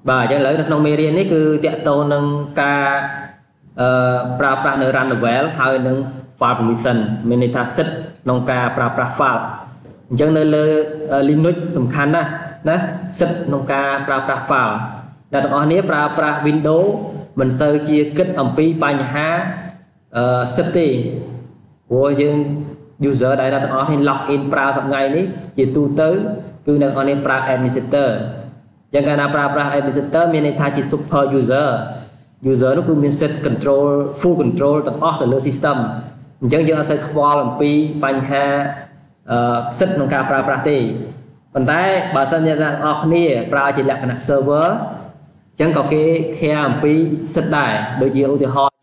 bà chẳng lỡ nó mê riêng ấy cứ tiện tô nâng ca pra nơi run level hay nâng file permission mình ta set nông ca pra file chẳng nơi lơ Linux sầm khăn nè set nông ca pra file là tụi anh ấy pra Windows mình sơ chia kết âm pi bài nhà setting của dương user đây là tụi anh login pra sập ngày ní chỉ tu tới cứ nâng anh ấy pra administrator chẳng cái nào pra administrator mình ta chỉ super user nó cứ mình set control full control tụi anh từ lơ system chẳng giờ sẽ qua làm pi bài nhà set nông ca pra tì còn tại bà sân nhà ra ở này pra chỉ là cái server chẳng có cái khe pi set đài đôi chiều thì họ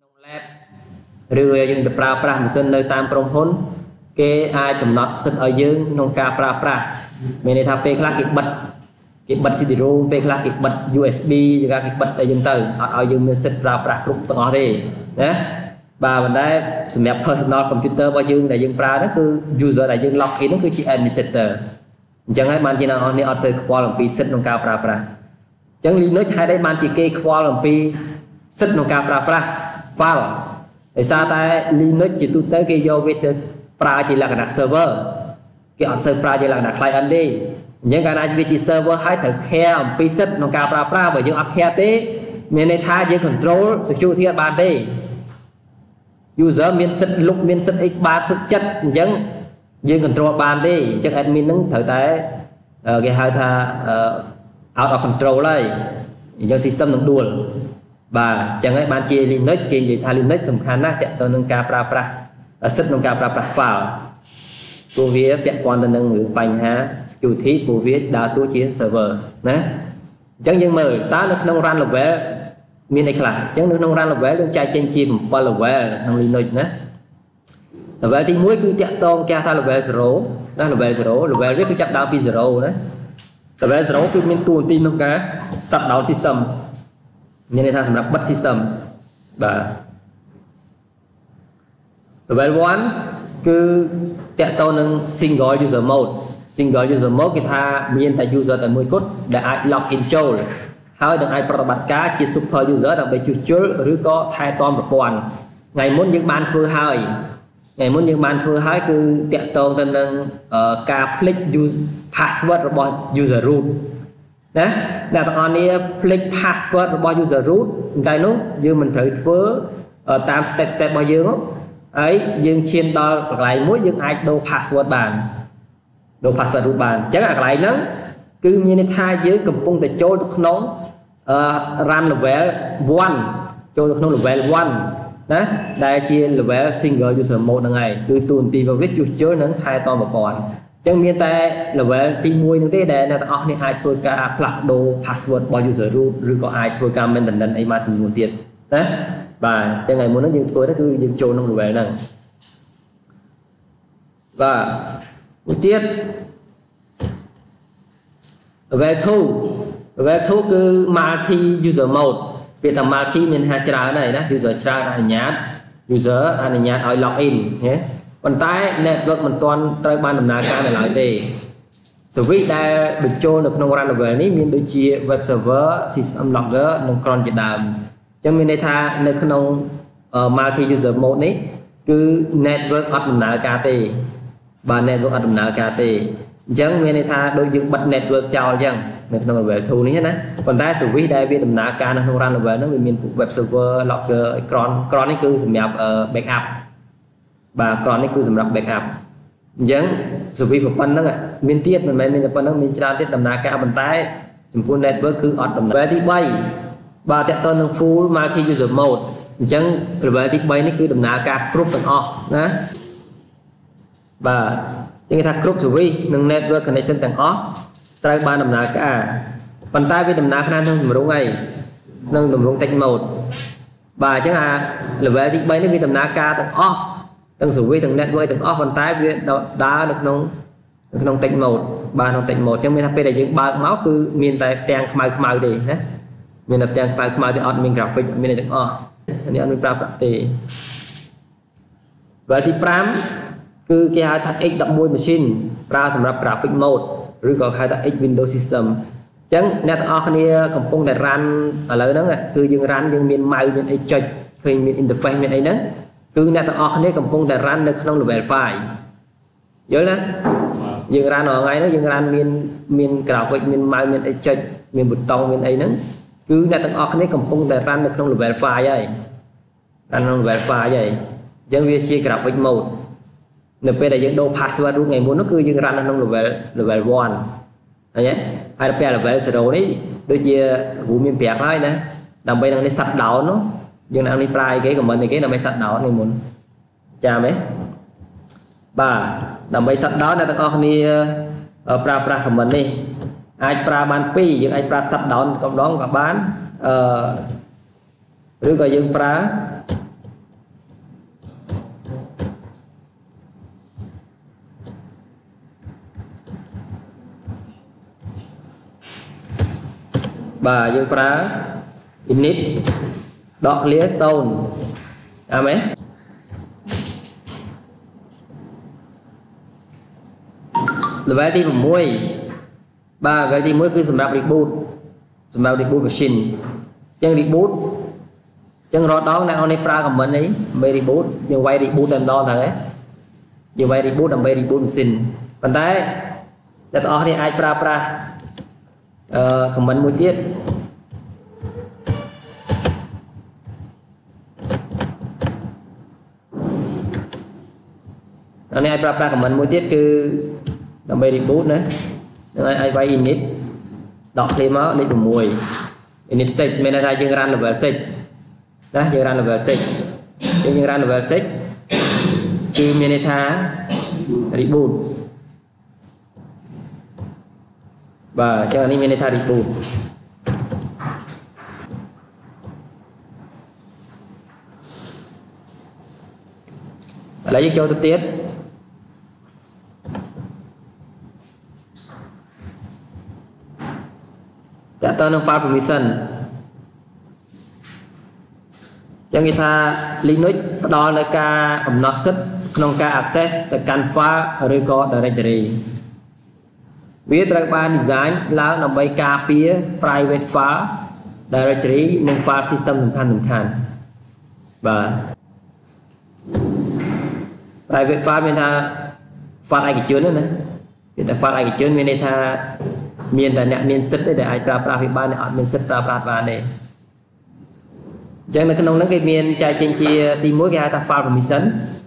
rồi dùng pra mình xin nơi tam trong hôn cái ai cầm nọt set ở dương nông ca pra mình này tháp khác cái bật CD-ROM pe khác cái bật USB juga cái bật ở dương từ ở dương mình set pra group tầng ở đây đấy bà mình đây sử dụng personal computer bao dương đại dương pra đó cứ user đại dương login nó cứ chỉ administrator chẳng hay bạn chỉ nào ở đây ở đây qua làm pi set nông ca pra chẳng Linux hay đấy bạn chỉ kê qua làm pi set nông ca pra file để sao tại Linux chỉ tu tới cái vô với pra chỉ là cái server cái server pra chỉ là cái client đi những cái này vì chỉ server hay thực khe pi set nông ca pra bởi dương khe thế mình này thay dương control security bạn đi user miễn set lúc miễn set x3 set chất chẳng dương control bàn đi chắc admin nó thời tại cái hai tha out of control đây do system nó đuổi và chẳng ấy ban chia Linux kia gì thay Linux sầm khăn á chạy tới nâng ca pra set nâng ca pra file của việc vẽ quan tới nâng ngữ bành ha security của việc đã tu chia server nè chẳng nhưng mà ta nó không run level miền này là chẳng nó không run level đừng chạy trên chim qua level nâng Linux nè level thì mỗi cứ chạy tông ca thay level 0 đó level rất cứ chặt down pi 0 đấy level 0 คือមានតួនាទីក្នុងការ shut down system មានន័យថាសម្រាប់បិទ system បាទ level 1គឺតាក់ទងនឹង single user mode គេថាមានតែ user តែមួយគត់ដែលអាច log in ចូលហើយនឹងអាចប្រតិបត្តិការជា super user ដើម្បីជួសជុលឬក៏ថែទាំប្រព័ន្ធថ្ងៃមុនយើងបានធ្វើហើយគឺតាក់ទងទៅនឹងការភ្លេច password របស់ user root ណាអ្នកទាំងអស់នេះភ្លេច password របស់ user root ថ្ងៃនោះយើងមិនត្រូវធ្វើតាម step របស់យើងហើយយើងឈានដល់កន្លែងមួយយើងអាចដូរ password បានដូរ password root បានអញ្ចឹងអាកន្លែងហ្នឹងគឺមានន័យថាយើងកំពុងតែចូលទៅក្នុងrun level 1ចូលទៅក្នុង level 1ណាដែលជា level single user mode ហ្នឹងហើយគឺទូនាទីរបស់វាជួសជុលនិងថែទាំប្រព័ន្ធអញ្ចឹងមានតែ level ទី1ហ្នឹងទេដែលអ្នកទាំងអស់នេះអាចធ្វើការផ្លាស់ប្ដូរ password របស់ user root ឬក៏អាចធ្វើការ maintenance អីមកចំនួនទៀតណាបាទអញ្ចឹងថ្ងៃមុនហ្នឹងយើងធ្វើទៅគឺយើងចូលក្នុង level ហ្នឹងបាទមួយទៀត level 2 គឺ multi user mode វាថា multi មានថាច្រើនហើយណា user ច្រើនអនុញ្ញាតឲ្យ log in ណាប៉ុន្តែ network មិនទាន់ត្រូវបានដំណើរការនៅឡើយទេ service ដែលបញ្ចូលនៅក្នុង run level នេះមានដូចជា web server system logger និង cron ជាដើមអញ្ចឹងមានន័យថានៅក្នុង multi user mode នេះគឺ network អត់ដំណើរការទេបាទ network អត់ដំណើរការទេអញ្ចឹងមានន័យថាដូចយើងបិទ network ចោលអញ្ចឹងនៅក្នុង level 2 នេះណាប៉ុន្តែ service ដែលវាដំណើរការនៅក្នុង run level ហ្នឹងវាមាន web server logger cron នេះគឺសម្រាប់ backup បាទ cron នេះគឺសម្រាប់ backup អញ្ចឹង service ប៉ុណ្្នឹងមានទៀតមិនមែនមានតែប៉ុណ្្នឹងមានច្រើនទៀតដំណើរការប៉ុន្តែចំពោះ network គឺអត់ដំណើរ level ទី3បាទតើតើនឹង full multi user mode អញ្ចឹង level ទី3នេះគឺដំណើរការគ្រប់ទាំងអស់ណាបាទគេថាគ្រប់ service និង network connection ទាំងអស់ត្រូវបានដំណើរការប៉ុន្តែវាដំណើរក្នុងទម្រង់អីក្នុងទម្រង់ tech mode បាទអញ្ចឹងអា level ទី3នេះវាដំណើរការទាំងអស់ទាំង service ទាំង network ទាំងអស់ប៉ុន្តែវាដើរនៅក្នុង tech mode បាទក្នុង tech mode អញ្ចឹងមានថាពេលដែលយើងបើកមកគឺមានតែផ្ទាំងខ្មៅទេណាមានតែផ្ទាំងខ្មៅទេអត់មាន graphic អត់មានអីទាំងអស់នេះអត់មានប្រើប្រាស់ទេ level ទី5គឺគេហៅថា X11 machine ប្រើសម្រាប់ graphic mode ឬក៏ហៅថា X Windows system អចឹងអ្នកទាំងអស់គ្នាកំពុងតែរ៉ាន់ឥឡូវហ្នឹងគឺយើងរ៉ាន់យើងមានម៉ៅមានអីចុចឃើញមាន interface មានអីហ្នឹងគឺអ្នកទាំងអស់គ្នាកំពុងតែរ៉ាន់នៅក្នុង level 5យល់ណាយើងរ៉ាន់រាល់ថ្ងៃហ្នឹងយើងរ៉ាន់មាន graphic មានម៉ៅមានអីចុចមានប៊ូតុងមានអីហ្នឹងគឺអ្នកទាំងអស់គ្នាកំពុងតែរ៉ាន់នៅក្នុង level 5ហើយរ៉ាន់ក្នុង level 5ហើយអញ្ចឹងវាជា graphic mode នៅពេលដែលយើងដូរ password រូបថ្ងៃមុននោះគឺយើងរ៉ាន់នៅក្នុង level 1ហើយហើយដល់ពេល level 0នេះដូចជាគ្រូមានប្រាប់ហើយណាដើម្បីនឹងនេះ shut down នោះយើងនឹងនេះប្រើអីគេ comment អីគេដើម្បី shut down នេះមុនចាំទេបាទដើម្បី shut down អ្នកទាំងអស់គ្នាប្រើប្រាស់ comment នេះអាចប្រើបាន2យើងអាចប្រើ shut down កម្ដងក៏បានឬក៏យើងប្រើបាទយើងប្រើ init .clear 0អាមែនlevel ទី6បាទ level ទី1គឺសម្រាប់ reboot machine អញ្ចឹង reboot អញ្ចឹងរាល់ដងអ្នកនរនេះប្រើ comment អីដើម្បី reboot យើងវាយ reboot តែម្ដងទៅហ៎យើងវាយ reboot ដើម្បី reboot machine ប៉ុន្តែអ្នកទាំងអស់គ្នាអាចប្រើប្រាស់comment មួយទៀតនេះអាចប្រើប្រាស់ comment មួយទៀតគឺដើម្បី reboot ណានឹងអាចវាយ init .clear មកនេះ6 init 6មានន័យថាយើង run level 6ណាយើង run level 6យើង run level 6គឺមានន័យថា reboot បាទអញ្ចឹងនេះមានន័យថា reboot ឥឡូវយើងចូលទៅទៀតតើតើនឹង file permission ចឹងគេថា Linux ផ្ដល់នូវការកំណត់សិទ្ធិក្នុងការ access ទៅកាន់ file ឬក៏ directory វាត្រូវបាន design ឡើងដើម្បីការពារ private file directory និង file system សំខាន់បាទ private file មានថា file ឯកជនណាមានតែ file ឯកជនមានន័យថាមានតែអ្នកមានសិទ្ធិទេដែលអាចប្រើប្រាស់វាបានអ្នកអត់មានសិទ្ធិប្រើប្រាស់បានទេអញ្ចឹងនៅក្នុងហ្នឹងគេមានចែកចេញជាទី1គេហៅថា file permission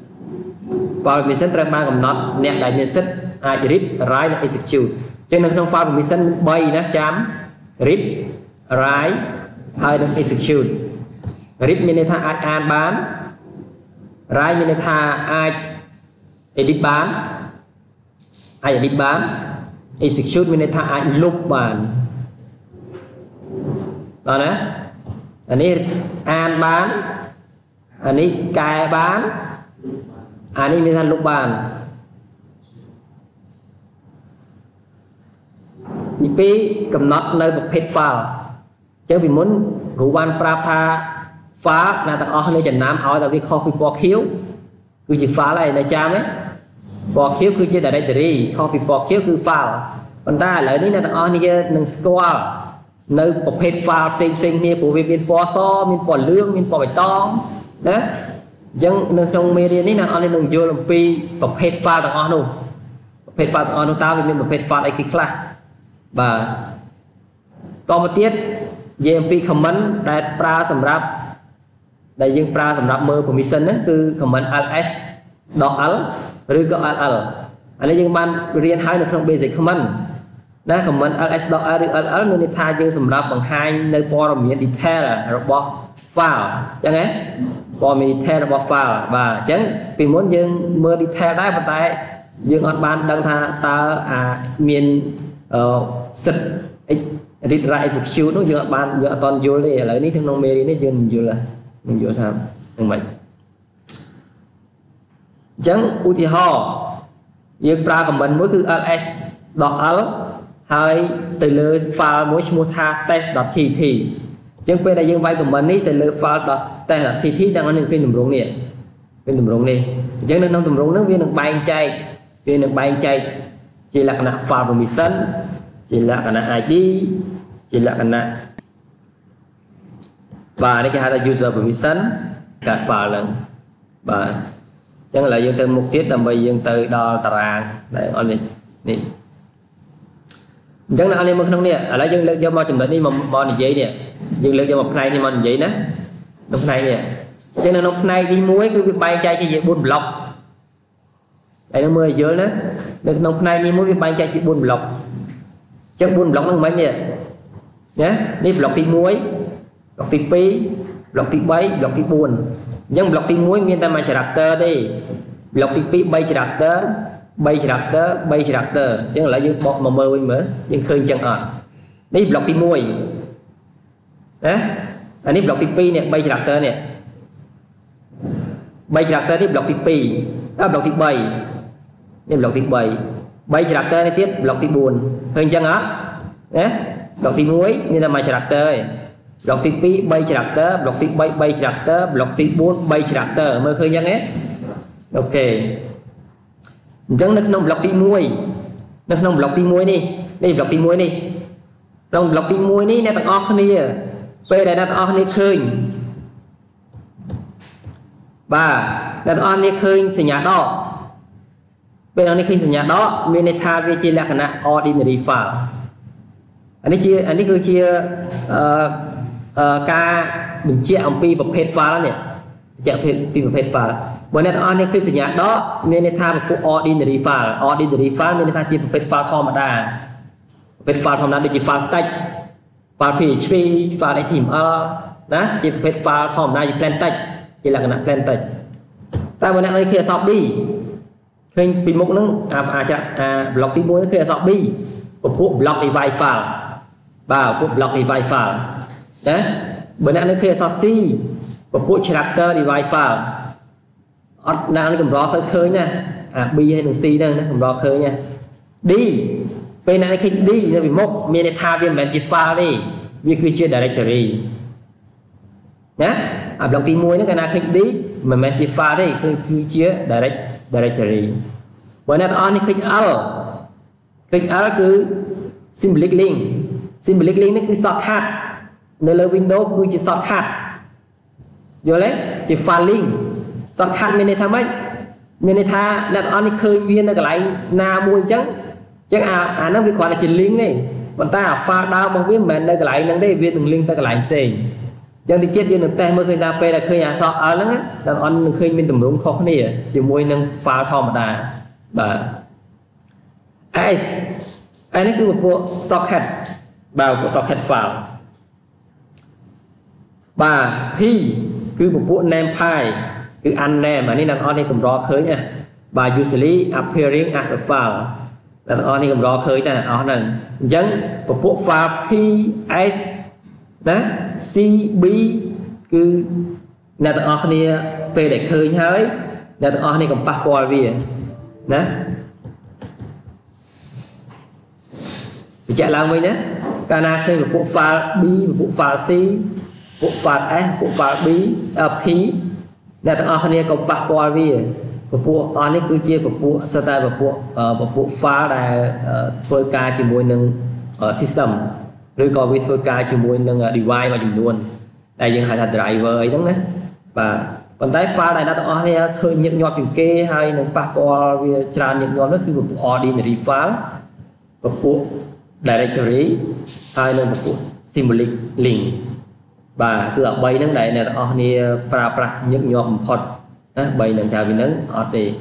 ត្រូវបានកំណត់អ្នកដែលមានសិទ្ធិអាច read write និង execute អញ្ចឹងនៅក្នុង file permission 3ណាចាំ read write ហើយនិង execute read មានន័យថាអាចអានបាន write មានន័យថាអាច edit បាន execute មានន័យថាអាចលុបបានបាទណាអានេះអានបានអានេះកែបានអានេះមានថាលុបបានទី2កំណត់នៅប្រភេទ file អញ្ចឹងពីមុនគ្រូបានប្រាប់ថា file អ្នកទាំងអស់គ្នាចំណាំឲ្យតែវាខុសពីពណ៌ខៀវគឺជា file ហើយនៅចាំទេពណ៌ខៀវគឺជា directory ខុសពីពណ៌ខៀវគឺ file ប៉ុន្តែឥឡូវនេះអ្នកទាំងអស់គ្នានឹងស្គាល់នៅប្រភេទ file ផ្សេងគ្នាព្រោះវាមានពណ៌សមានពណ៌លឿងមានពណ៌បៃតងណាអញ្ចឹងនៅក្នុងមេរៀននេះអ្នកទាំងអស់គ្នានឹងយល់អំពីប្រភេទ file ទាំងអស់នោះប្រភេទ file ទាំងអស់នោះតើវាមានប្រភេទ file អីគេខ្លះបាទតមកទៀតនិយាយអំពី comment ដែលប្រើសម្រាប់ដែលយើងប្រើសម្រាប់មើល permission ហ្នឹងគឺ comment ls.l ឬក៏ ll អានេះយើងបានរៀនហើយនៅក្នុង basic comment ណា comment ls.l ឬ ll មានន័យថាយើងសម្រាប់បង្ហាញនៅព័ត៌មាន detail របស់ file អញ្ចឹងហ៎ព័ត៌មាន detail របស់ file បាទអញ្ចឹងពីមុនយើងមើល detail ដែរប៉ុន្តែយើងអត់បានដឹងថាតើមានសិទ្ធិ read write execute នោះយើងអត់តន់យល់ទេឥឡូវនេះក្នុងមេរៀននេះយើងយល់ថាយ៉ាងម៉េចអញ្ចឹងឧទាហរណ៍យើងប្រើ comment មួយគឺ ls.l ហើយទៅលើ file មួយឈ្មោះថា test.tt អញ្ចឹងពេលដែលយើងវាយ comment នេះទៅលើ file test.tt ទាំងនេះឃើញទម្រង់នេះឃើញទម្រង់នេះអញ្ចឹងនៅក្នុងទម្រង់ហ្នឹងវានឹងបែងចែកជាលក្ខណៈ file permission ជាលក្ខណៈ ID ជាលក្ខណៈបាទនេះគេហៅថា user permission កាត់ file ហ្នឹងបាទអញ្ចឹងឥឡូវយើងទៅមុខទៀតដើម្បីយើងទៅដល់តារាងដែលអត់នេះអញ្ចឹងអ្នកនរមើលក្នុងនេះឥឡូវយើងលើកយកមកចំណុចនេះមកនិយាយនេះយើងលើកយកមកផ្នែកនេះមកនិយាយណាក្នុងផ្នែកនេះអញ្ចឹងនៅក្នុងផ្នែកទី1គឺវាបែងចែកជា4ប្លុកហើយនឹងមើលឲ្យយល់ណានៅក្នុងផ្នែកនេះមួយវាបែងចែកជា4ប្លុកអញ្ចឹង4ប្លុកហ្នឹងមិននេះណានេះប្លុកទី1ប្លុកទី2ប្លុកទី3ប្លុកទី4អញ្ចឹងប្លុកទី1មានតែមួយ character ទេប្លុកទី2 3 character 3 character 3 character អញ្ចឹងឥឡូវយើងបកមកមើលវិញមើលយើងឃើញអញ្ចឹងអត់នេះប្លុកទី1ណាអានេះប្លុកទី2នេះ3 character នេះ3 character នេះប្លុកទី2ដល់ប្លុកទី3នេះប្លុកទី3 character នេះទៀតប្លុកទី4ឃើញអញ្ចឹងអត់ណាប្លុកទី1មានតែមួយ character ឯងប្លុកទី2 3 character ប្លុកទី3 3 character ប្លុកទី4 3 character មើលឃើញអញ្ចឹងទេអូខេអញ្ចឹងនៅក្នុងប្លុកទី1នៅក្នុងប្លុកទី1នេះប្លុកទី1នេះក្នុងប្លុកទី1នេះអ្នកទាំងអស់គ្នាពេលដែលអ្នកទាំងអស់គ្នាឃើញបាទអ្នកទាំងអស់គ្នាឃើញសញ្ញាដកពេលនេះឃើញសញ្ញាដកមានន័យថាវាជាលក្ខណៈ ordinary file អានេះគឺជាការបញ្ជាក់អំពីប្រភេទ file នេះបញ្ជាក់ពីប្រភេទ file បើអ្នកទាំងអស់នេះឃើញសញ្ញាដកមានន័យថាពពួក ordinary file មានន័យថាជាប្រភេទ file ធម្មតាប្រភេទ file ធម្មតាដូចជា file text file PHP file HTML ណាជាប្រភេទ file ធម្មតាជា plain text ជាលក្ខណៈ plain text តែបើអ្នកនេះឃើញអក្សរ B ឃើញពីមុខហ្នឹងប្លុកទី1គឺអក្សរ B ពពួក block device file បាទពពួក block device file ណាបើអ្នកនេះឃើញអក្សរ C ពពួក character device file អត់ណានេះកម្រឃើញណាអា B ហើយនិង C ហ្នឹងណាកម្រឃើញណា D ពេលអ្នកនេះឃើញ D នៅពីមុខមានន័យថាវាមិនមែនជា file ទេវាគឺជា directory ណាអា block ទី1ហ្នឹងកាលណាឃើញ D មិនមែនជា file ទេគឺជា directory បើអ្នកទាំងអស់នេះឃើញ L គឺ symbolic link នេះគឺ shortcut នៅលើ Windows គឺជា shortcut យល់ទេជា file link shortcut មានន័យថាម៉េចមានន័យថាអ្នកទាំងអស់នេះឃើញវានៅកន្លែងណាមួយអញ្ចឹងអាហ្នឹងវាគ្រាន់តែជា link ទេប៉ុន្តែអា file ដើមរបស់វាមិនមែននៅកន្លែងហ្នឹងទេវានឹង link ទៅកន្លែងផ្សេងអញ្ចឹងទីទៀតយើងនឹងតេស្តមើលឃើញថាពេលដែលឃើញអក្សរ L ហ្នឹងអ្នកទាំងអស់នឹងឃើញមានទម្រង់ខុសគ្នាជាមួយនឹង file ធម្មតាបាទ S នេះគឺពពួក socket បាទពពួក socket file បាទ P គឺពពួក name file គឺ unname អានេះអ្នកទាំងអស់នេះកម្រឃើញណាបាទ usually appearing as a file អ្នកទាំងអស់នេះកម្រឃើញណាអស់ហ្នឹងអញ្ចឹងពពួក file PS ណា CB គឺអ្នកទាំងអស់គ្នាពេលដែលឃើញហើយអ្នកទាំងអស់នេះកុំប៉ះពាល់វាណាបញ្ជាក់ឡើងវិញណាកាលណាឃើញពពួក file B ពពួក file C ពពួក file S ពពួក file B P អ្នកទាំងអស់គ្នាកុំប៉ះពាល់វាពពួកអស់នេះគឺជាពពួកសិតតែពពួក file ដែលធ្វើការជាមួយនឹង system ឬក៏វាធ្វើការជាមួយនឹង device មួយចំនួនដែលយើងហៅថា driver អីហ្នឹងណាបាទប៉ុន្តែ file ដែលអ្នកទាំងអស់គ្នាឃើញញឹកញាប់ជាងគេហើយនឹងប៉ះពាល់វាច្រើនញឹកញាប់នោះគឺពពួក ordinary file ពពួក directory ហើយនឹងពពួក symbolic link បាទគឺអា3ហ្នឹងដែលអ្នកទាំងអស់គ្នាប្រើប្រាស់ញឹកញាប់បំផុតណា3ហ្នឹងថាវាហ្នឹងអត់ទេ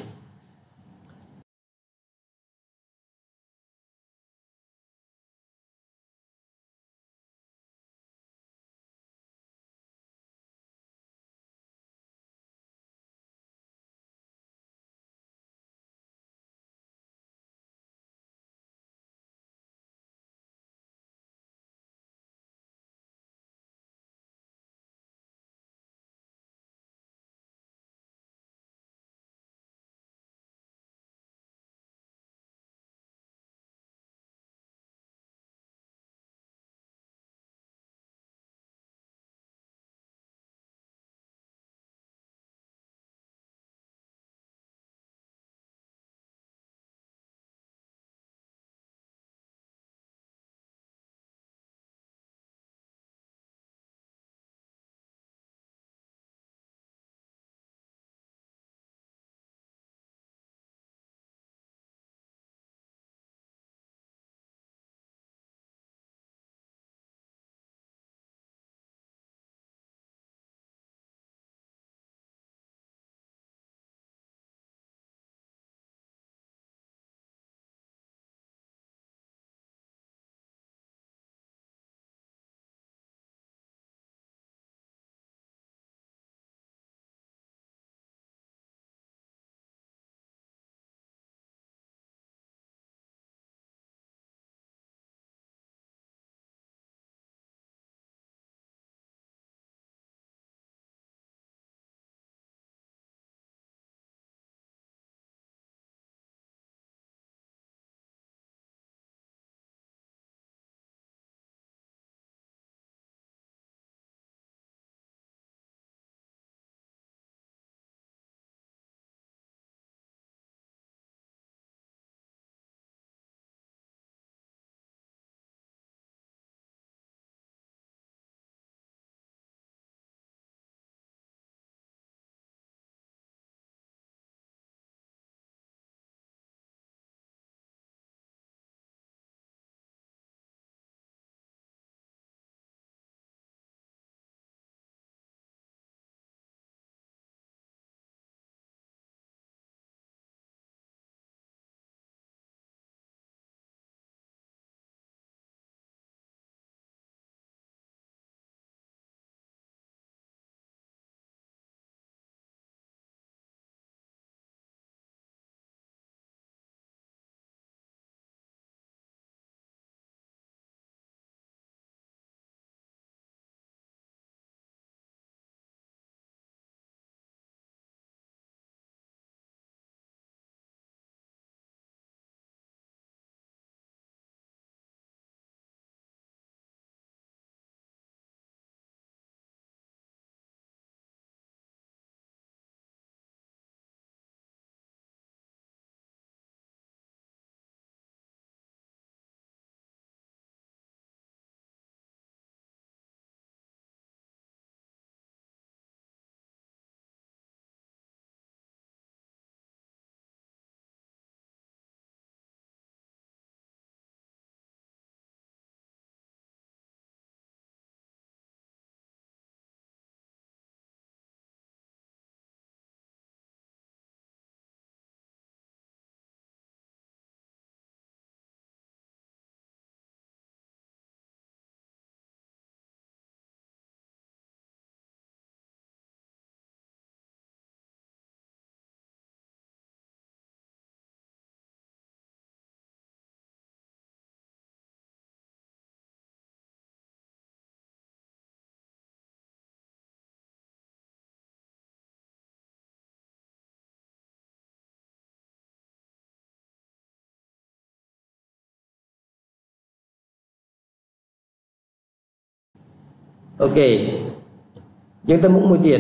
ok nhưng ta muốn một tiền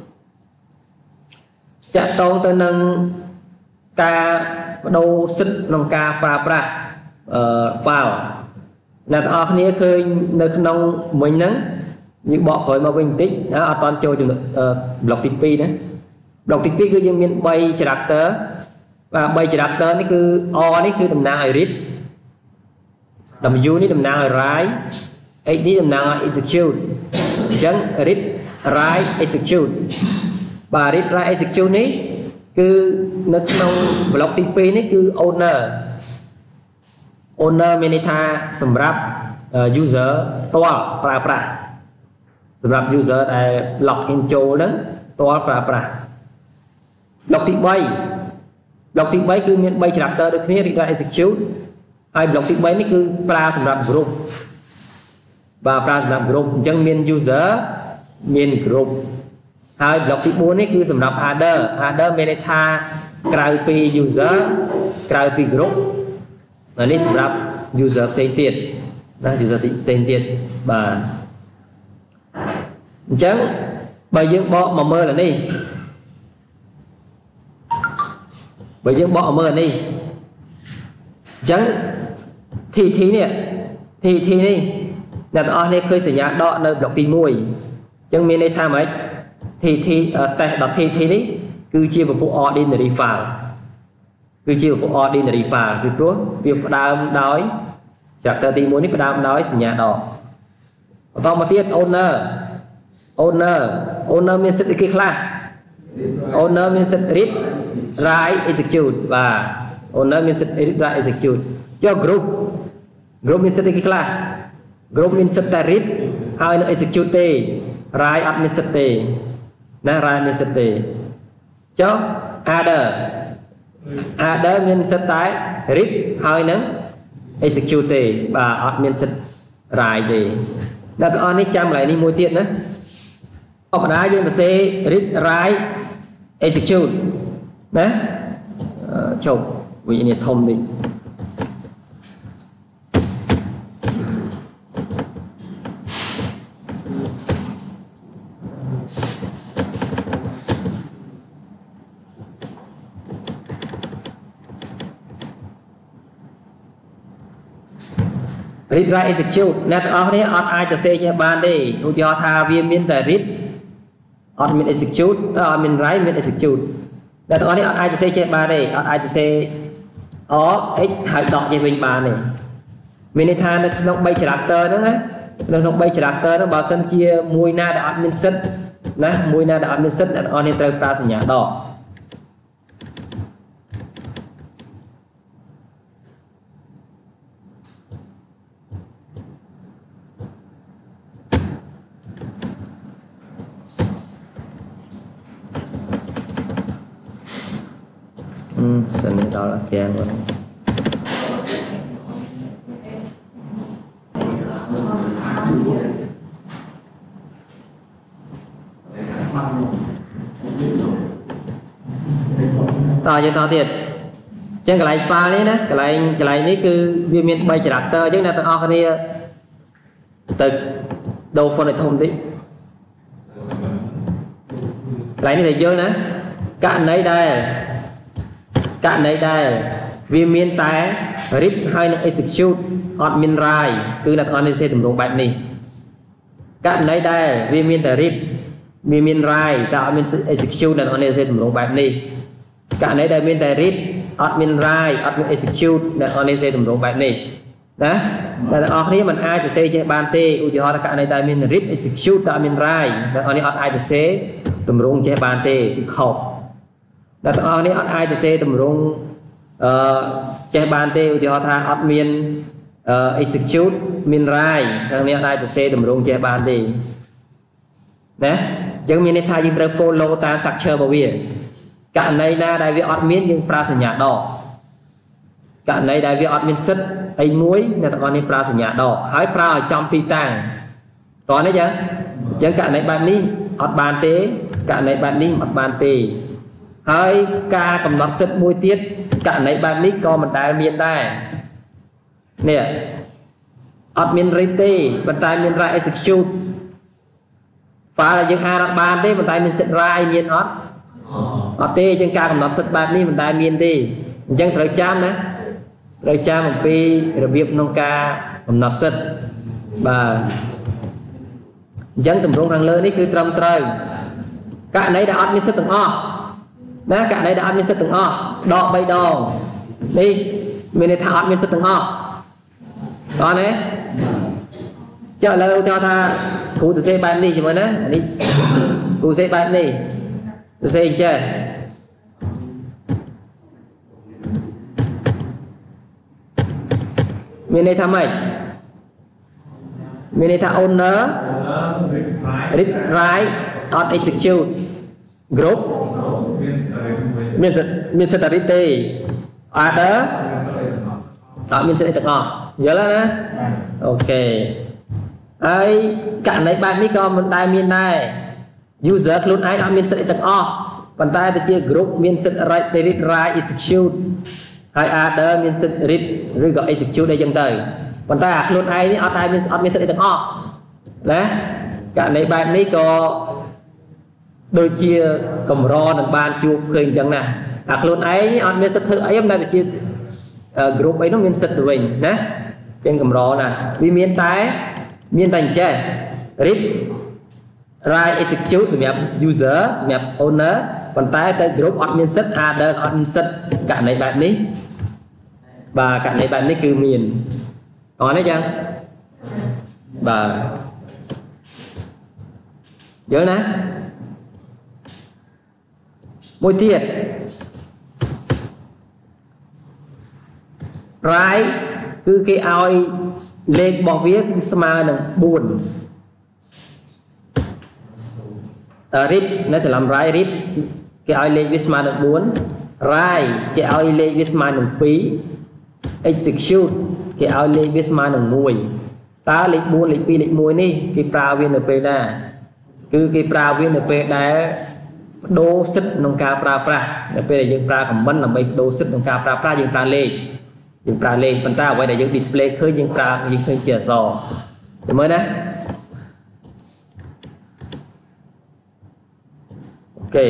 chặt tông ta nâng ca đâu sức nông ca pra file là ta khné khơi nơi nông mình nắng những bỏ khỏi mà bình tích ở toàn châu chừng block TP đấy block TP cứ như miền bay character và bay character này cứ o này cứ đầm nang iris đầm u này đầm nang right x này đầm nang execute chẳng iris right execute và iris right execute này cứ nó trong block TP này cứ owner menita sầm rap user toa praสำหรับ user ដែល log in ចូលហ្នឹងតើប្រើប្រាស់ block ទី3គឺមាន3 character ដូចគ្នា read execute ហើយ block ទី3នេះគឺប្រើសម្រាប់ group បាទប្រើសម្រាប់ group អញ្ចឹងមាន user មាន group ហើយ block ទី4នេះគឺសម្រាប់ other មានន័យថាក្រៅពី user ក្រៅពី group នេះសម្រាប់ user ផ្សេងទៀតណា user ផ្សេងទៀតបាទអញ្ចឹងបើយើងបកមកមើលអានេះអញ្ចឹង TT នេះអ្នកទាំងអស់នេះឃើញសញ្ញាដកនៅប្លុកទី1អញ្ចឹងមានន័យថាម៉េច TT test.tt នេះគឺជាពពុះ ordinary file ពីព្រោះវាផ្ដើមដោយ chapter ទី1នេះផ្ដើមដោយសញ្ញាដកបន្តមកទៀត owner មានសិទ្ធិអីគេខ្លះ owner មានសិទ្ធិ read write execute បាទ owner មានសិទ្ធិ read write execute ចុះ group មានសិទ្ធិអីគេខ្លះ group មានសិទ្ធិតែ read ហើយនឹង execute ទេ write អត់មានសិទ្ធិទេណា write មានសិទ្ធិទេចុះ other មានសិទ្ធិតែ read ហើយនឹង execute ទេបាទអត់មានសិទ្ធិ write ទេអ្នកទាំងអស់នេះចាំកន្លែងនេះមួយទៀតណាអបដាយើងទៅសេ read write execute ណាជប់វិញ្ញាណធំនេះ read write execute អ្នកទាំងអស់នេះអត់អាចទៅសេចេះបានទេឧទាហរណ៍ថាវាមានតែ read អត់មាន execute អត់មាន write មាន execute អ្នកទាំងអស់នេះអត់អាចទៅសេចេះបានទេអត់អាចទៅសេ x ហើយដកចេះវិញបានទេមានន័យថានៅក្នុង3 character ហ្នឹងណានៅក្នុង3 character ហ្នឹងបើសិនជាមួយណាដែលអត់មានសិទ្ធណាមួយណាដែលអត់មានសិទ្ធអ្នកទាំងអស់នេះត្រូវប្រើសញ្ញាដកសិនដល់អាគារហ្នឹងតើយើងតទៀតអញ្ចឹងកន្លែង file នេះណាកន្លែងនេះគឺវាមាន3 character អញ្ចឹងអ្នកទាំងអស់គ្នាទៅដូរ font ឲ្យធំតិចកន្លែងនេះទៅយល់ណាករណីដែលវាមានតែ read ហើយនឹង execute អត់មាន write គឺអ្នកទាំងអស់នេះសេទម្រង់បែបនេះករណីដែលវាមានតែ read វាមាន write តែអត់មាន execute អ្នកទាំងអស់នេះសេទម្រង់បែបនេះករណីដែលមានតែ read អត់មាន write អត់មាន execute អ្នកទាំងអស់នេះសេទម្រង់បែបនេះណាអ្នកទាំងអស់គ្នាមិនអាចទៅសេចេះបានទេឧទាហរណ៍ថាករណីដែលមាន read execute តែអត់មាន write អ្នកទាំងអស់នេះអត់អាចទៅសេទម្រង់ចេះបានទេគឺខុសអ្នកទាំងអស់នេះអត់អាចទៅសេទម្រង់ចេះបានទេឧទាហរណ៍ថាអត់មានexecute មាន write ទាំងនេះអត់អាចទៅសេទម្រង់ចេះបានទេណាអញ្ចឹងមានន័យថាយើងត្រូវ follow តាម structure របស់វាករណីណាដែលវាអត់មានយើងប្រើសញ្ញាដកករណីដែលវាអត់មានសិទ្ធអីមួយអ្នកទាំងអស់នេះប្រើសញ្ញាដកហើយប្រើឲ្យចំទីតាំងតោះនេះចឹងអញ្ចឹងករណីបែបនេះអត់បានទេករណីបែបនេះអត់បានទេហើយការកំណត់សិទ្ធមួយទៀតករណីបែបនេះក៏មិនដែលមានដែរនេះអត់មាន read ទេប៉ុន្តែមាន write execute file យើងអានអត់បានទេប៉ុន្តែមានសិទ្ធិ right មានអត់អត់ទេជាងការកំណត់សិទ្ធិបែបនេះមិនដែលមានទេអញ្ចឹងត្រូវចាំណាត្រូវចាំអំពីរបៀបក្នុងការកំណត់សិទ្ធិបាទអញ្ចឹងទម្រង់ខាងលើនេះគឺត្រឹមត្រូវករណីដែលអត់មានសិទ្ធិទាំងអស់ណាករណីដែលអត់មានសិទ្ធិទាំងអស់ដក3ដងនេះមានន័យថាអត់មានសិទ្ធិទាំងអស់តោះណាចុះឥឡូវថាគ្រូសរសេរបែបនេះជាមួយណានេះគ្រូសរសេរបែបនេះសរសេរអញ្ចឹងមានន័យថាម៉េចមានន័យថា owner read write not execute group មានសិទ្ធិ read ទេ other អត់មានសិទ្ធិទាំងអស់យល់ហើយណាអូខេហើយករណីបែបនេះក៏មិនដែលមានដែរ user ខ្លួនឯងអត់មានសិទ្ធិទាំងអស់ប៉ុន្តែទៅជា group មានសិទ្ធិ read write execute ហើយ other មានសិទ្ធិ read ឬក៏ execute អីចឹងទៅប៉ុន្តែអាខ្លួនឯងនេះអត់មានសិទ្ធិទាំងអស់ណាករណីបែបនេះក៏ដូចជាកម្រនឹងបានជួបឃើញអញ្ចឹងណាអាខ្លួនឯងអត់មានសិទ្ធិធ្វើអីតែទៅជា group អីនោះមានសិទ្ធិទៅវិញណាចឹងកម្រណាវាមានតែអញ្ចេះ read write execute សម្រាប់ user សម្រាប់ owner ប៉ុន្តែទៅ group អត់មានសិទ្ធិ other អត់មានសិទ្ធិករណីបែបនេះបាទករណីបែបនេះគឺមានអត់ទេចឹងបាទយល់ណាមួយទៀត right គឺគេឲ្យលេខរបស់វាគឺស្មើនឹង4 read នៅច្រឡំ right read គេឲ្យលេខវាស្មើនឹង4 write គេឲ្យលេខវាស្មើនឹង2 execute គេឲ្យលេខវាស្មើនឹង1តើលេខ4លេខ2លេខ1នេះគេប្រើវានៅពេលណាគឺគេប្រើវានៅពេលដែលបដូរសិទ្ធិក្នុងការប្រើប្រាស់នៅពេលដែលយើងប្រើ comment ដើម្បីបដូរសិទ្ធិក្នុងការប្រើប្រាស់យើងប្រើលេខប៉ុន្តែអ្វីដែលយើង display ឃើញយើងប្រើយើងឃើញជាអក្សរចាំមើលណាអូខេ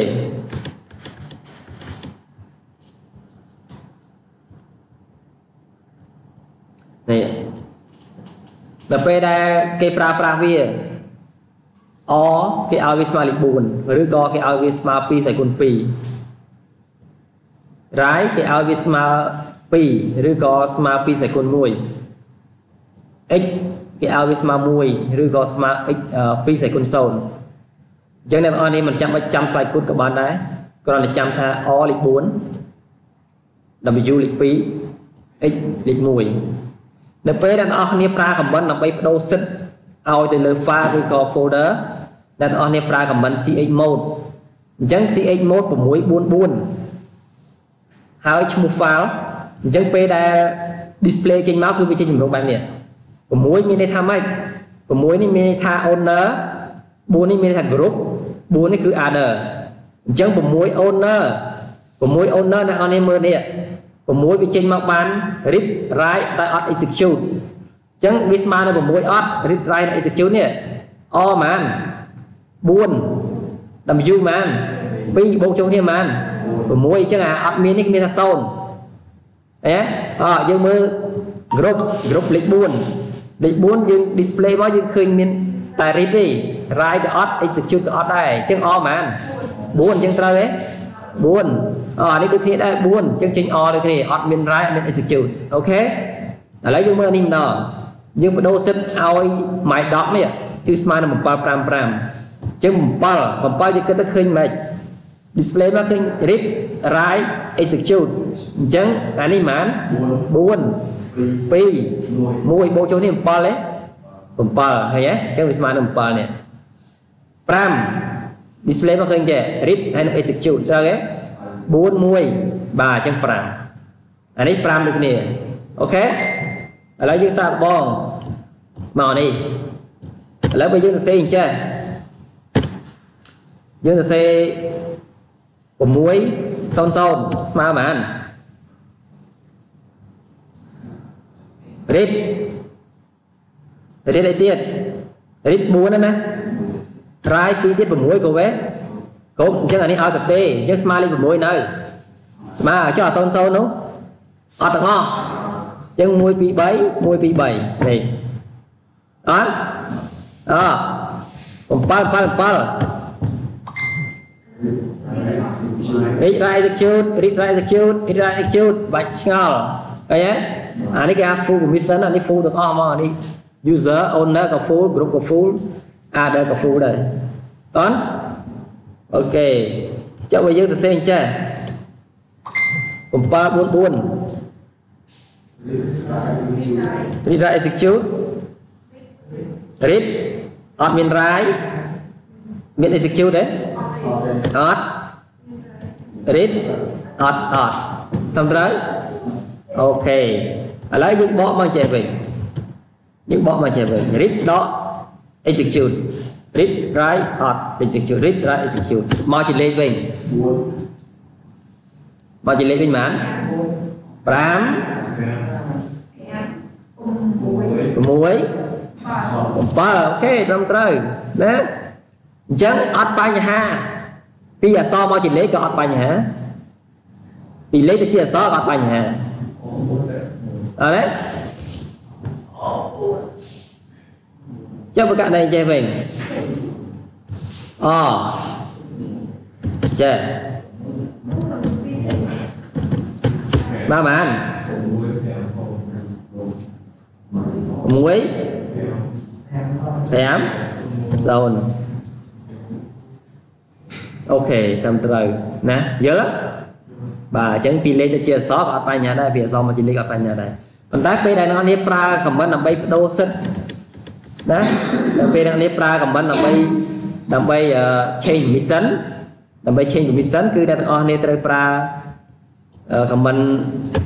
នេះដល់ពេលដែលគេប្រើប្រាស់វា អគេឲ្យវាស្មើលេខ4ឬក៏គេឲ្យវាស្មើ2ស្មើគុណ2 right គេឲ្យវាស្មើ2ឬក៏ស្មើ2ស្មើគុណ1 x គេឲ្យវាស្មើ1ឬក៏ស្មើ x 2ស្មើគុណ0អញ្ចឹងអ្នកនរនេះមិនចាំបាច់ចាំស្វ័យគុណក៏បានដែរគ្រាន់តែចាំថា o លេខ4 w លេខ2 x លេខ1នៅពេលដែលអ្នកនរគ្នាប្រើ comment ដើម្បីបដូរសិទ្ធិឲ្យទៅលើ file ឬក៏ folder អ្នកទាំងអស់គ្នាប្រើ comment ch mode អញ្ចឹង ch mode 644ហើយឈ្មោះ file អញ្ចឹងពេលដែល display ចេញមកគឺវាចេញចម្រុះបែបនេះ6មានន័យថាម៉េច6នេះមានន័យថា owner 4នេះមានន័យថា group 4នេះគឺ other អញ្ចឹង6 owner អ្នកនរគ្នាមើលនេះ6វាចេញមកបាន read write តែអត់ execute អញ្ចឹងវាស្មើនឹង6អត់ read write execute នេះអម៉ាន4 w ម៉ាន2បូកចូលគ្នាម៉ាន6អញ្ចឹងអាអត់មាននេះមានថា0យើងមើល group លេខ4យើង display មកយើងឃើញមានតែ read ទេ write ក៏អត់ execute ក៏អត់ដែរអញ្ចឹងអម៉ាន4អញ្ចឹងត្រូវទេ4អានេះដូចគ្នាដែរ4អញ្ចឹងចេញអដូចគ្នាអត់មាន write អត់មាន execute អូខេឥឡូវយើងមើលនេះម្ដងយើងបដូរសិទ្ធឲ្យ my doc នេះគឺស្មើនឹង755អញ្ចឹង7យើងគិតទៅឃើញមិន display មកឃើញ read write execute អញ្ចឹងអានេះប៉ុន្មាន4 2 1បូកចូលនេះ7ទេ7ឃើញទេអញ្ចឹងវាស្មើនឹង7នេះ5 display មកឃើញចេះ read ហើយនឹង execute ត្រូវទេ4 1បាទអញ្ចឹង5អានេះ5ដូចគ្នាអូខេឥឡូវយើងសាកល្បងមកនេះឥឡូវបើយើងសរសេរអញ្ចឹងយើងសរសេរ600ស្មើប៉ុន្មាន read អីទៀត read 4ណា rai pi tiết của muối của bé cũng chẳng là này ao tập tê nhưng smart lên của muối nơi smart cho ở sâu sâu nó ở tầng ho chân muối pi 7 này đó còn pal read execute bạch ngào cái nhé anh ấy cái full của mission anh ấy full được mà anh ấy user owner có full group có full adder có full đây toán ok cho bây giờ tôi xem chưa còn 344 read execute read admin write miễn execute đấy read tầm tới ok lấy những bộ mà chạy về read đó execute read write execute read write execute mau chỉ lên về màn 5 muối 3 ok tầm tới nè chẳng ọt bánh ha bây giờ so bao chỉ lấy cái ọt bánh hả vì lấy cái chia so ọt bánh hả đấy cho các bạn này chơi mình chơi ba màn muối thèm zone ok tầm từ nè nhớ lắm bà chẳng pi lên cho chia sót ở tay nhà đây bây giờ mà chỉ lên ở tay nhà đây còn tác bây đây nó nếp ra comment làm bay đô sức đó bây đang nếp ra comment làm bay change mission cứ đang on nếp ra comment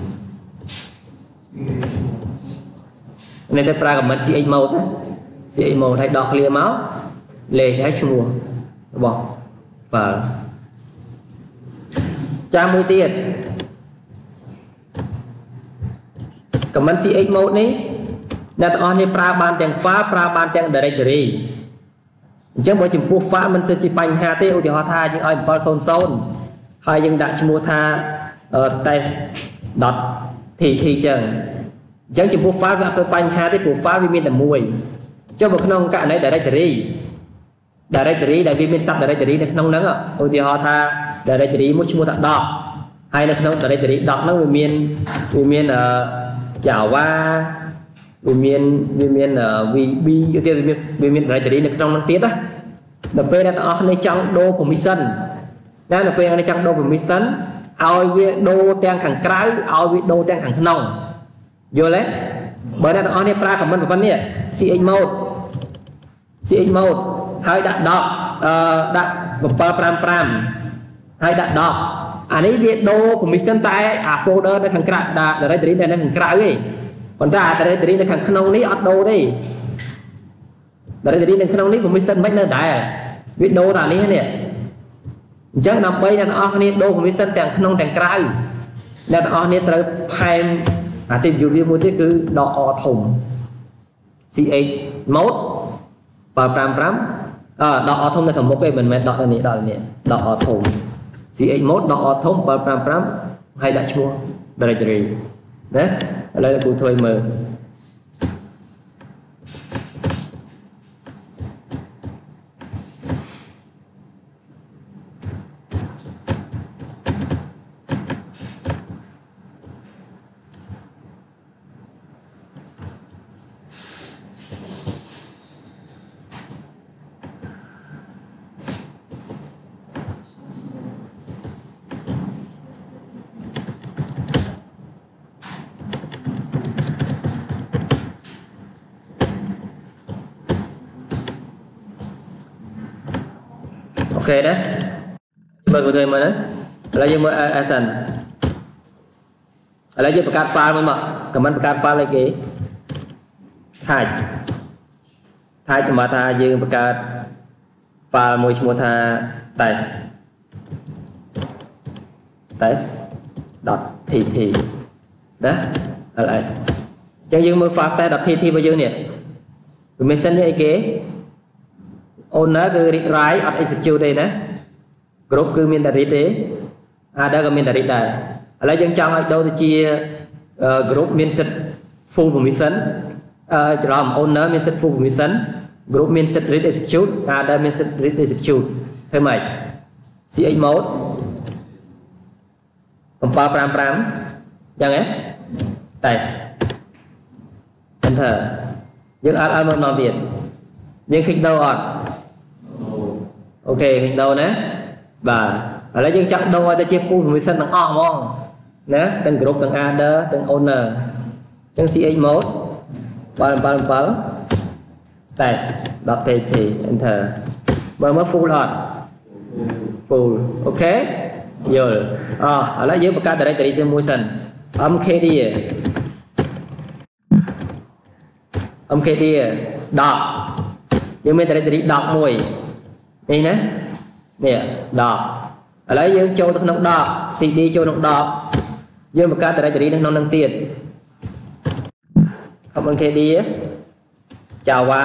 nên ra comment CX mode hay đọc clear máu lề hay chua bỏ và cha mươi tiền comment CX mode này là on này pra ban tiếng directory chứ bởi chừng buộc phá mình sẽ chỉ bành hà tiêu thì họ tha những ai bao son hay những đại mua tha test dot thì chẳng chừng buộc phá với bành hà tiêu buộc phá vì mình là mùi cho một nông cả này directory đại vì mình sắp directory này không nắng ạ thì họ tha directory mua thật đọc hay là không directory đọc nó vì miền chào qua vì miền directory này không năng tiết á là p đã ở này trong đô permission nên là p này trong đô permission ao việc đô tăng khẳng trái ao việc đô tăng khẳng nông vô lấy bởi đây là ở này pra của mình vấn đề CX mode hay đặt đọc đặt pram hay đặt đọc anh ấy việc đô permission tại folder này khẳng trái là directory này khẳng trái gì còn ra directory này khẳng nông ní ở đô đi directory này khẳng nông ní permission mấy nơi đại việc đô là ní nè chẳng nằm bây là ở này đô permission tàng nông tàng trái là ở này tới time tìm dụ như một cái cứ đọ thùng CX mode và pram đọ thùng là thùng một cái mình đọ là nè đọ thùng CX mode đọ thùng và pram hay đặt mua directory đấy đây là cụ thuê mờ ok đấy mời cụ thuê mờ đấy là như mời action là nhưประกาศ file มั้งcomment ประกาศ file อะไรกี่ถ่ายจะมาถ่ายยืมประกาศ file មួយឈ្មោះថា test.tt ណា ls ចឹងយើងមើល file test.tt របស់យើងនេះ permission នេះអីគេ owner គឺ read write អត់ execute ទេណា group គឺមានតែ read ទេ other ក៏មានតែ read ដែរឥឡូវយើងចង់ឲ្យដូរទៅជា group មានសិទ្ធិ full permission ច្រឡំ owner មានសិទ្ធិ full permission group មានសិទ្ធិ read execute other មានសិទ្ធិ read execute ធ្វើម៉េច ch mode 755ចឹងហ៎ test enter យើងអត់ឲ្យមកម្ដងទៀតយើងคลิกដូរអត់អូខេคลิกដូរណាបាទឥឡូវយើងចង់ដូរឲ្យទៅជា full permission ទាំងអស់ហ្មងណាទាំង group ទាំង other ទាំង owner ចឹង ch mode 777 test .tt enter មើល full អត់ full អូខេយល់ឥឡូវយើងបង្កើត directory ទៅមួយសិន mkd doc យើងមាន directory doc មួយនេះណានេះ doc ឥឡូវយើងចូលទៅក្នុង doc cd ចូលក្នុង doc យើងបង្កើត directory នៅក្នុងនឹងទៀត mkd java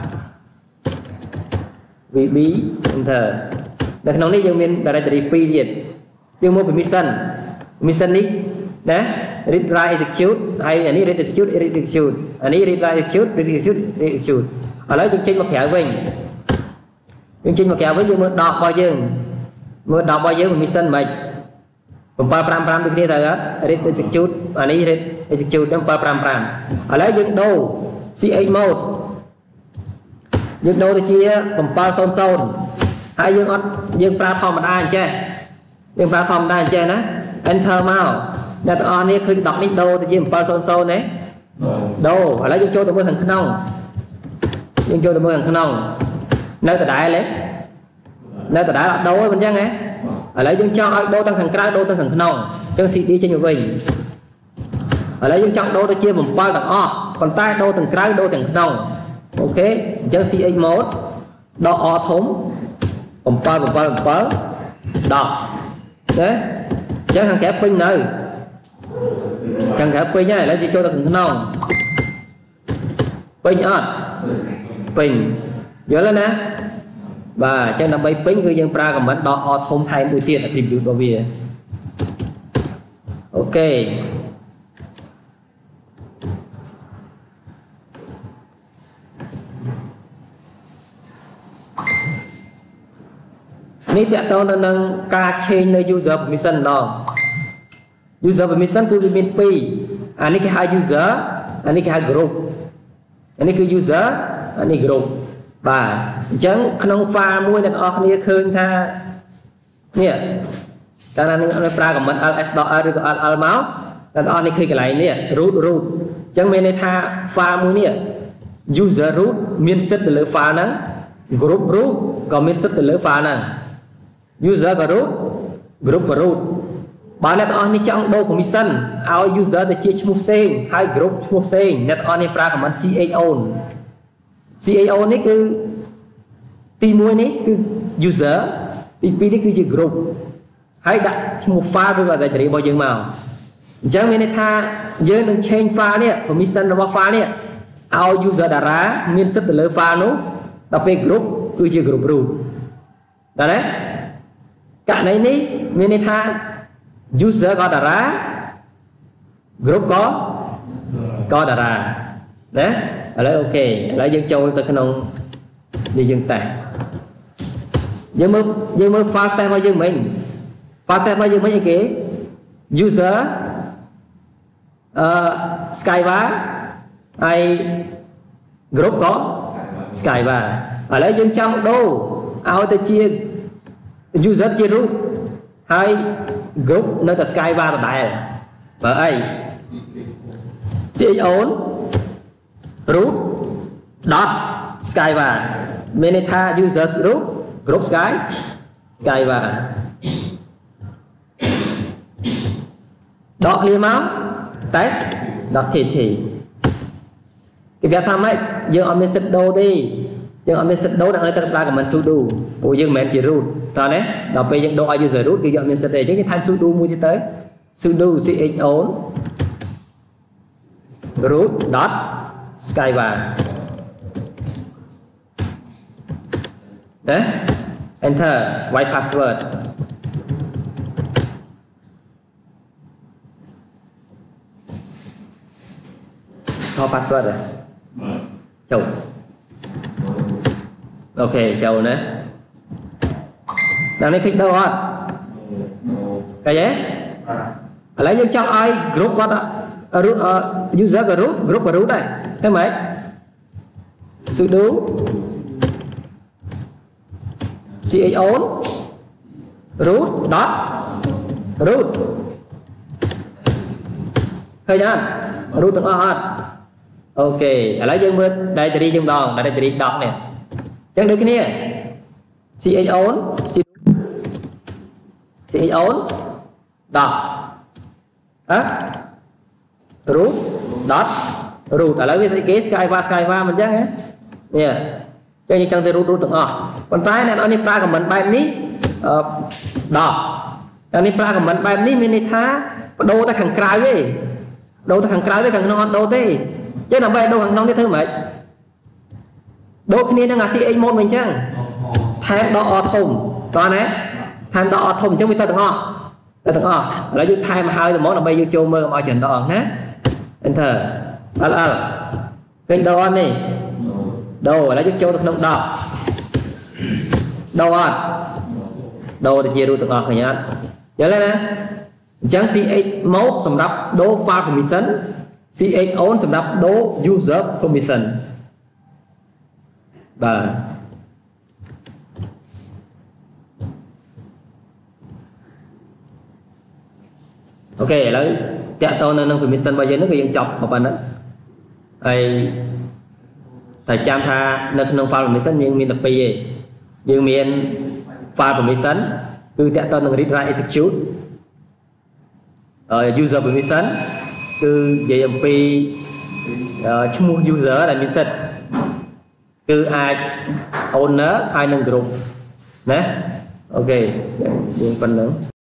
vb enter នៅក្នុងនេះយើងមាន directory 2ទៀតយើងមក permission នេះណា read write execute ហើយអានេះ read execute អានេះ read write execute ឥឡូវយើងចេញមកក្រៅវិញយើងមើល doc របស់យើងpermission មិន755ដូចគ្នាទៅអត់ read execute អានេះ read execute 755ឥឡូវយើងដូរ ch mode យើងដូរទៅជា700ហើយយើងប្រើធម្មតាអញ្ចេះណា enter មកអ្នកទាំងអស់នេះឃើញ doc នេះដូរទៅជា700ណាដូរឥឡូវយើងចូលទៅមើលខាងក្នុងនៅដដែលទេនៅដដែលអត់ដូរទេមិនអញ្ចឹងហ៎ឥឡូវយើងចង់ឲ្យដូរទាំងខាងក្រៅដូរទាំងខាងក្នុងអញ្ចឹង cd ចេញមកវិញឥឡូវយើងចង់ដូរទៅជា7ទាំងអស់ប៉ុន្តែដូរទាំងក្រៅដូរទាំងក្នុងអូខេអញ្ចឹង ch mode ដក o ធំ777 10ណាអញ្ចឹងខាងក្រៅពេញនៅខាងក្រៅពេញហើយឥឡូវយើងចូលទៅខាងក្នុងពេញអត់ពេញយល់ទេណាបាទអញ្ចឹងដើម្បីពេញគឺយើងប្រើ comment ដក o ធំថែមមួយទៀត attribute របស់វាអូខេនេះតើតើទៅនឹងការ change នៅ user permission ម្ដង user permission គឺវាមាន2អានេះគេហៅ user អានេះគេហៅ group អានេះគឺ user អានេះ group បាទអញ្ចឹងក្នុង file មួយអ្នកនរគ្នាឃើញថានេះកាលណានឹងប្រើ comment ls.l ឬក៏ ll មកអ្នកនរគ្នាឃើញកន្លែងនេះ root អញ្ចឹងមានន័យថា file មួយនេះ user root មានសិទ្ធិទៅលើ file ហ្នឹង group root ក៏មានសិទ្ធិទៅលើ file ហ្នឹង user ក៏ root group ក៏ root បើអ្នកទាំងអស់នេះចង់ដូរ permission ឲ្យ user ទៅជាឈ្មោះផ្សេងហើយ group ឈ្មោះផ្សេងអ្នកទាំងអស់នេះប្រើ command chown នេះគឺទី1នេះគឺ user ទី2នេះគឺជា group ហើយដាក់ឈ្មោះ file ឬក៏ directory របស់យើងមកអញ្ចឹងមានន័យថាយើងនឹង change file នេះ permission របស់ file នេះឲ្យ user dara មានសិទ្ធិទៅលើ file នោះដល់ពេល group គឺជា group root ដល់ទេករណីនេះមានន័យថា user ក៏ dara group ក៏ dara ណាឥឡូវអូខេឥឡូវយើងចូលទៅក្នុងនេះយើងតេស្តយើងមើល file test របស់យើងមិញ file test របស់យើងមិញអីគេ user Skybar ហើយ group ក៏ Skybar ឥឡូវយើងចង់ដូរឲ្យទៅជា user ជា root ហើយ group នៅតែ Skybar ដដែលបើអី chown root dot Skybar មានន័យថា user root group Skybar ដកគ្នាមក test.tt គេប្រាប់ថាម៉េចយើងអត់មានសិទ្ធិដូរទេយើងអត់មានសិទ្ធិដូរដល់ត្រូវប្រើ command sudo ព្រោះយើងមិនមែនជា root តើណាដល់ពេលយើងដូរឲ្យ user root គឺយើងអត់មានសិទ្ធិទេអញ្ចឹងគេថែម sudo មួយទៀតទៅ sudo chown root dot Skybar ណា enter white password ខោ password ចូលអូខេចូលណាដល់នេះคลิกដូរអត់ឃើញទេឥឡូវយើងចង់ឲ្យ group គាត់ user ក៏ root group ក៏ root ដែរឃើញមិន sudo chown root dot root ឃើញអត់ root ទាំងអស់អត់អូខេឥឡូវយើងមើល directory យើងម្ដង directory doc នេះអញ្ចឹងដូចគ្នា chown doc root dot root ឥឡូវវាស្អីគេ Skyva មិនអញ្ចឹងណានេះចឹងយើងចង់ទៅ root ទាំងអស់ប៉ុន្តែអ្នកនរនេះប្រើ comment បែបនេះdoc អ្នកនេះប្រើ comment បែបនេះមានន័យថាបដូរទៅខាងក្រៅទេដូរទៅខាងក្រៅទេខាងក្នុងអត់ដូរទេចឹងដើម្បីដូរខាងក្នុងនេះធ្វើម៉េចដូរគ្នានឹងអា CH mode វិញចឹងថែមដក អធំតោះណាថែមដក អធំអញ្ចឹងវាទៅទាំងអស់ឥឡូវយើងថែមឲ្យទៅមកដើម្បីយើងចូលមើលឲ្យច្រើនដងណា enter ll ឃើញដូរអត់នេះដូរឥឡូវយើងចូលទៅក្នុង10ដូរអត់ដូរទៅជា root ទាំងអស់ឃើញអត់យល់ទេណាអញ្ចឹង ch mode សម្រាប់ដូរ file permission chown សម្រាប់ដូរ user permission បាទអូខេឥឡូវតាក់ទងនឹង permission របស់យើងហ្នឹងគឺយើងចប់ប៉ុណ្ណឹងហើយតែចាំថានៅក្នុង file permission យើងមានតែ2ឯងយើងមាន file permission គឺតាក់ទងនឹង read write execute user permission គឺនិយាយអំពីឈ្មោះ user ដែលមានសិទ្ធិគឺអាច owner ហើយនឹង group ណាអូខេយើងប៉ុណ្ណឹង